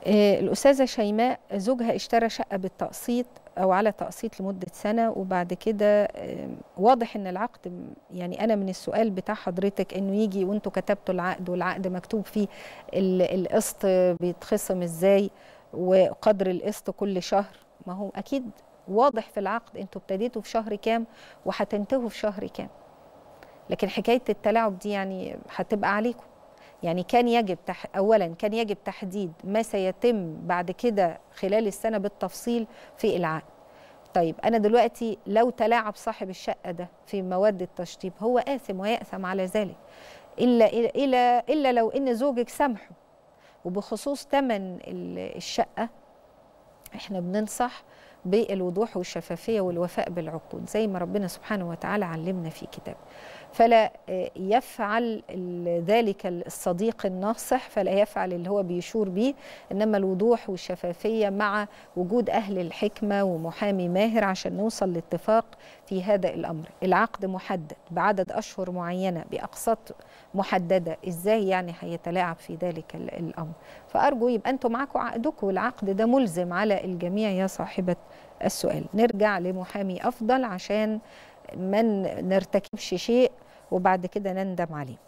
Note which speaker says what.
Speaker 1: الأستاذة شيماء زوجها اشترى شقة بالتقسيط أو على تقسيط لمدة سنة، وبعد كده واضح إن العقد، يعني أنا من السؤال بتاع حضرتك إنه يجي وأنتوا كتبتوا العقد والعقد مكتوب فيه القسط بيتخصم إزاي وقدر القسط كل شهر. ما هو أكيد واضح في العقد أنتوا ابتديتوا في شهر كام وهتنتهوا في شهر كام، لكن حكاية التلاعب دي يعني هتبقى عليكم. يعني كان يجب أولا كان يجب تحديد ما سيتم بعد كده خلال السنة بالتفصيل في العقد. طيب أنا دلوقتي لو تلاعب صاحب الشقة ده في مواد التشطيب هو آثم ويأثم على ذلك، إلا لو إن زوجك سامحه. وبخصوص ثمن الشقة احنا بننصح بالوضوح والشفافية والوفاء بالعقود زي ما ربنا سبحانه وتعالى علمنا في كتابه. فلا يفعل ذلك الصديق الناصح، فلا يفعل اللي هو بيشور به، إنما الوضوح والشفافية مع وجود أهل الحكمة ومحامي ماهر عشان نوصل لاتفاق في هذا الأمر. العقد محدد بعدد أشهر معينة بأقساط محددة، إزاي يعني هيتلاعب في ذلك الأمر؟ فأرجو يبقى أنتم معكم عقدكم، والعقد ده ملزم على الجميع يا صاحبة السؤال. نرجع لمحامي أفضل عشان ما نرتكبش شيء وبعد كده نندم عليه.